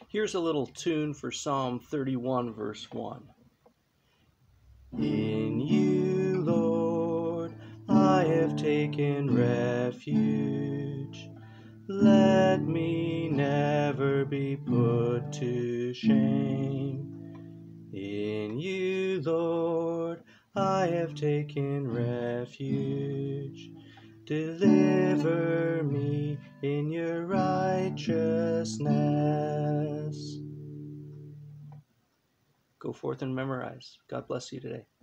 Here's a little tune for Psalm 31, verse 1. In you, Lord, I have taken refuge. Let me never be put to shame. In you, Lord, I have taken refuge. Deliver me in your righteousness. Go forth and memorize. God bless you today.